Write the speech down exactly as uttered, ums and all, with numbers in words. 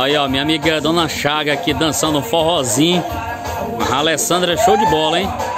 Aí, ó, minha amiga Dona Chaga aqui dançando um forrozinho. A Alessandra é show de bola, hein?